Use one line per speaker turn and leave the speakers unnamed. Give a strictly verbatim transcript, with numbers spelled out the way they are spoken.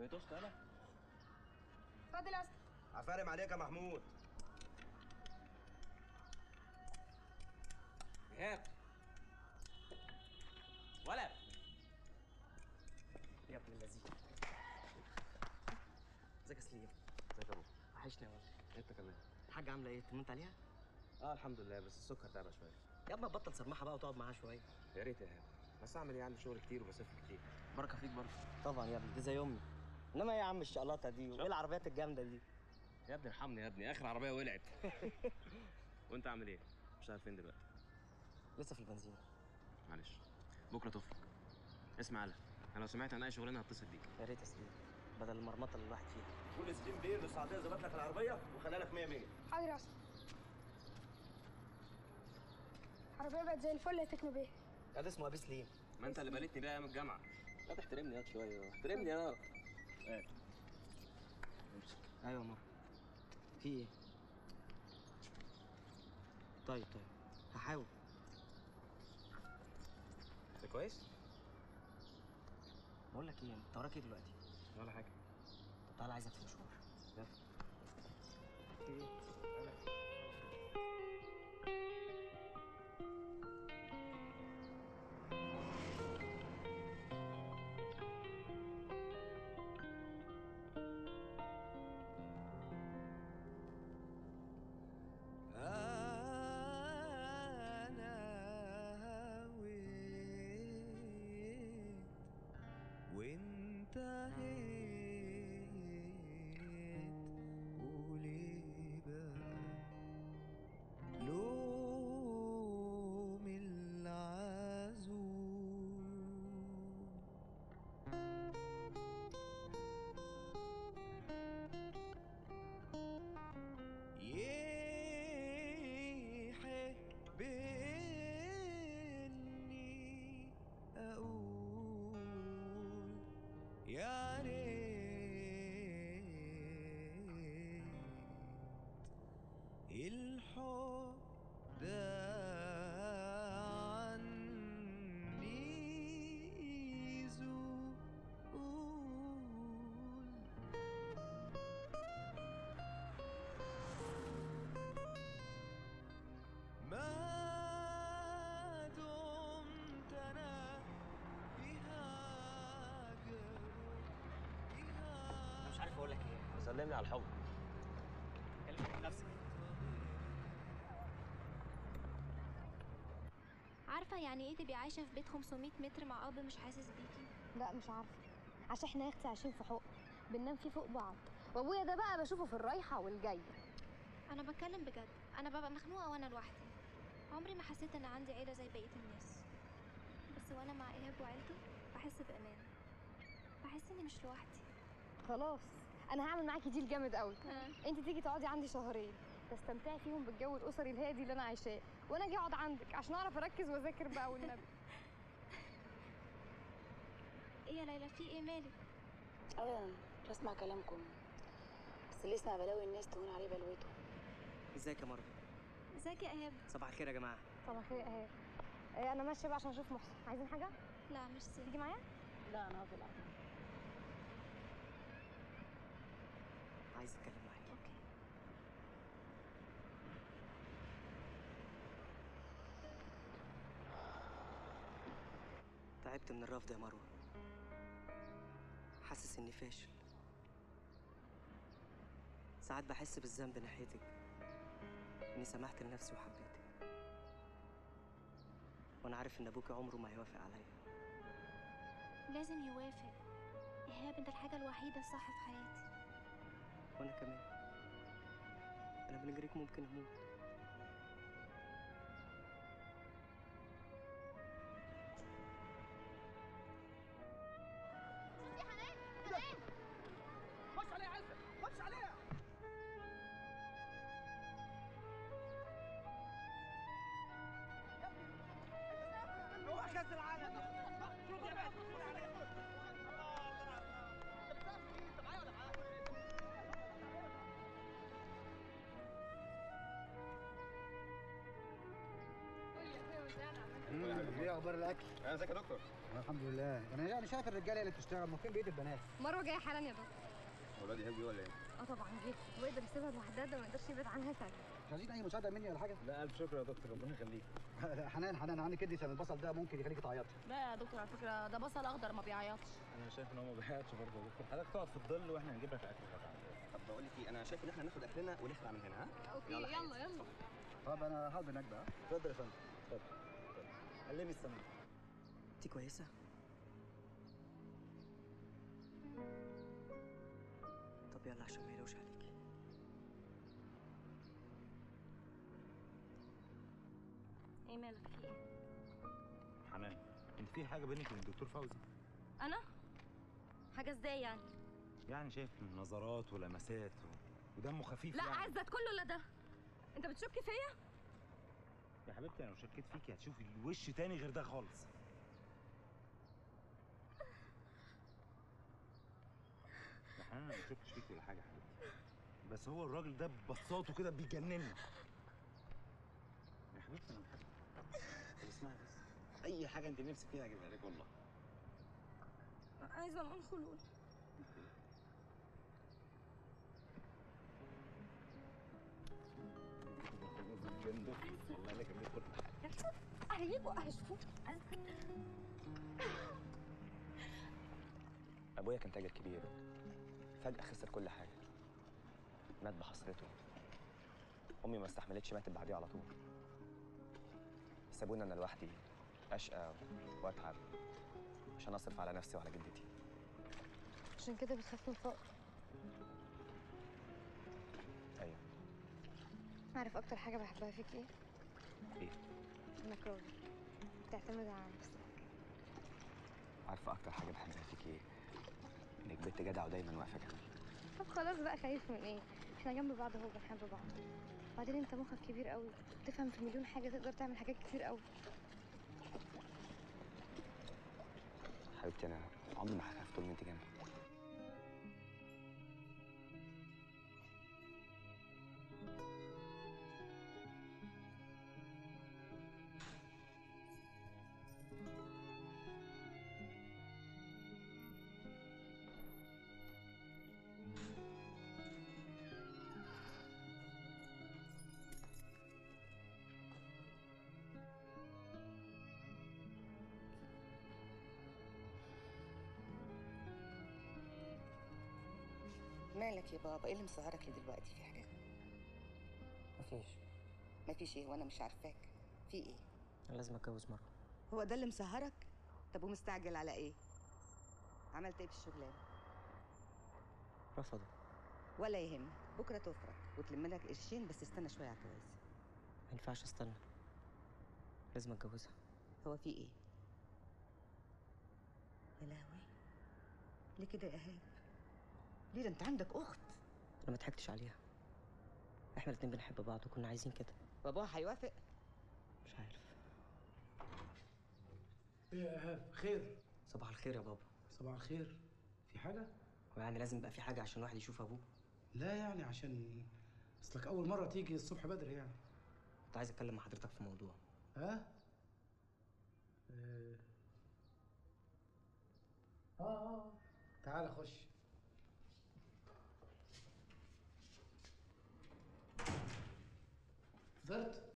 بقيت توست انا؟
اتفضل يا اسطى.
عفارم عليك يا محمود.
ايهاب ولا
يا ابن اللذيذ. ازيك يا سليم؟
ازيك يا ابو؟
وحشني يا ولد.
انت كمان.
الحاجة عاملة ايه؟ طمنت عليها؟
اه الحمد لله، بس السكر تعبى شويه.
يا ابني بطل صرمحة بقى وتقعد معاها شوية.
يا ريت يا ايهاب، بس اعمل ايه؟ عندي شغل كتير وبسافر كتير.
بركه فيك برضه.
طبعا يا ابني دي زي امي. انما ايه يا عم الشقلاطة دي؟ وايه العربيات الجامدة دي؟
يا ابني ارحمني يا ابني، اخر عربيه ولعت. وانت عامل ايه؟ شغال فين دلوقتي؟
لسه في البنزين.
معلش بكره تفرج. اسمع يالا، انا لو سمعت عن اي شغلانه هتصل بيك.
يا ريت يا سليم، بدل المرمطة اللي الواحد فيها.
قول سليم بيه اللي السعوديه ظبط لك العربيه وخليها لك مية مية.
حاضر يا اسطى. العربيه بقت زي الفل يا تكنو بيه.
يا ده اسمه ابي سليم.
ما انت اللي بليتني بيها ايام الجامعه. لا تحترمني ياض شويه، احترمني ياض. ايه امسك.
ايوه يا ماما. في ايه؟ طيب طيب هحاول.
انت كويس؟
بقول لك ايه، انت وراك ايه دلوقتي؟
ولا حاجه.
طب تعالى عايزك في مشوار.
يلا.
في ايه؟
وانتهيت وليه بقى لوم العزوم يحب اني اقول يا ريت الحب ده عني يزول ما دمت انا بها
انا مش عارف اقول لك ايه.
سلمني على الحب.
كلمني عن نفسك.
عارفة يعني ايه تبقي عايشة في بيت خمسمية متر مع أب مش حاسس بيكي؟
لا مش عارفه، عشان احنا يا اختي عايشين في حق بننام فيه فوق بعض، وابويا ده بقى بشوفه في الرايحه والجايه.
أنا بتكلم بجد، أنا ببقى مخنوقة وأنا لوحدي. عمري ما حسيت إن عندي عيلة زي بقية الناس، بس وأنا مع إيهاب وعيلته بحس بأمان، بحس إني مش لوحدي.
خلاص انا هعمل معاكي ديل جامد قوي.
آه.
انت تيجي تقعدي عندي شهرين تستمتعي فيهم بالجو الاسري الهادي اللي انا عايشاه، وانا اجي اقعد عندك عشان اعرف اركز واذاكر بقى والنبي.
إيه يا ليلى، في إيه مالك؟
ابدا بسمع كلامكم، بس اللي يسمع بلاوي الناس تهون عليه بلوته.
ازيك يا مرة؟
ازيك يا إيهاب؟
صباح الخير يا جماعة.
صباح الخير يا ايهاب. إيه، انا ماشيه بقى عشان اشوف محسن. عايزين حاجه؟
لا مش سي.
تيجي معايا؟
لا انا هفضل قاعده.
عايز اتكلم معاك.
اوكي.
تعبت من الرفض يا مروة، حاسس اني فاشل. ساعات بحس بالذنب ناحيتك اني سمحت لنفسي وحبيتك، وانا عارف ان ابوكي عمره ما هيوافق عليا.
لازم يوافق إيهاب، أنت الحاجة الوحيدة الصح في حياتي.
وانا كمان، انا من غيرك ممكن اموت.
شوفي حنان، حنان
خش عليها يا عزة، خش عليها. هو كاس العالم شوف يا باشا، شوف عليها. الله الله، انت بتعرف ايه؟ انت معايا ولا معايا؟
اخبار الاكل؟
انا ازيك يا دكتور؟
أنا الحمد لله. انا يعني شايف الرجاله اللي بتشتغل ممكن بقيه البنات.
مروه جايه حالا يا دكتور.
هو الواد ايهاب جه ولا ايه؟
اه طبعا جه، هو يقدر يسيبها لوحدها؟ ده ما يقدرش يبعد عنها ثانيه.
مش عايزين اي مساعده مني ولا حاجه؟
لا الف شكر يا دكتور، ربنا يخليك.
حنان حنان عندك كدي سم البصل ده ممكن يخليكي تعيطي.
لا يا دكتور على فكره ده بصل اخضر ما بيعيطش.
انا شايف ان هو ما بيحياتش برضه يا دكتور، حضرتك تقعد في الظل واحنا هنجيب لك اكل طبعا.
طب بقول لك ايه، انا شايف ان احنا ناخد اكلنا ونخلع من هنا. ها
اوكي يلا يلا, يلا.
طب انا هقعد هناك بقى.
اتفضل يا فندم، اتفضل اتفضل. قلبي السمنه.
انت كويسه؟ طب يلا عشان ما يلوش عليكي.
ايه مالك في ايه؟
حنان انت في حاجه بينك وبين الدكتور فوزي؟
انا؟ حاجه ازاي يعني؟
يعني شايف نظرات ولمسات و... ودمه خفيف
لا
يعني.
عزت كله الا ده. انت بتشك فيا؟
يا حبيبتي انا لو شكيت فيكي هتشوفي الوش تاني غير ده خالص. يا حنان انا ما بشكش فيكي ولا حاجه يا حبيبتي، بس هو الراجل ده ببساطه كده بيجنني. يا حبيبتي انا بحبك. طب اسمعي بس، اي حاجه انت نفسك فيها هجيبها لك والله.
عايزه انقل خلود.
والله انا جميل كل حاجه.
هيجوا هيشوفوك.
ابويا كان تاجر كبير، فجأة خسر كل حاجة، مات بحسرته. امي ما استحملتش، ماتت بعديه على طول. سابوني انا لوحدي اشقى واتعب عشان اصرف على نفسي وعلى جدتي.
عشان كده بتخاف من الفقر؟
ايوه.
عارف اكتر حاجه بحبها فيك ايه؟
ايه؟
انك راجل بتعتمد على نفسك.
عارفة اكتر حاجة بحبها فيك ايه؟ انك بنت جدعة ودايما واقفة جنبي.
طب خلاص بقى، خايف من ايه؟ احنا جنب بعض اهو، بنحب بعض. وبعدين انت مخك كبير قوي، بتفهم في مليون حاجه، تقدر تعمل حاجات كتير قوي.
حبيبتي انا عمري ما هخاف طول ما انت جنبي.
مالك يا بابا؟ ايه اللي مسهرك لدلوقتي؟ في حاجه؟
مفيش.
مفيش ايه وانا مش عارفاك؟ في ايه؟
انا لازم اتجوز مره.
هو ده اللي مسهرك؟ طب ومستعجل على ايه؟ عملت ايه في الشغلانه؟
رفضوا.
ولا يهمك، بكره تفرح وتلم لك قرشين، بس استنى شويه على الجواز.
ما ينفعش استنى، لازم اتجوزها.
هو في ايه؟ يا لهوي، ليه كده يا ايهاب؟ ليه؟ ده انت عندك اخت.
انا ما ضحكتش عليها، احنا الاتنين بنحب بعض وكنا عايزين كده.
باباها هيوافق؟
مش عارف.
ايه يا ايهاب؟ خير؟
صباح الخير يا بابا.
صباح الخير. في حاجه؟
ويعني لازم يبقى في حاجه عشان الواحد يشوف ابوه.
لا يعني عشان اصلك اول مره تيجي الصبح بدري يعني.
كنت عايز اتكلم مع حضرتك في موضوع.
ها؟ اه اه, آه. تعال خش.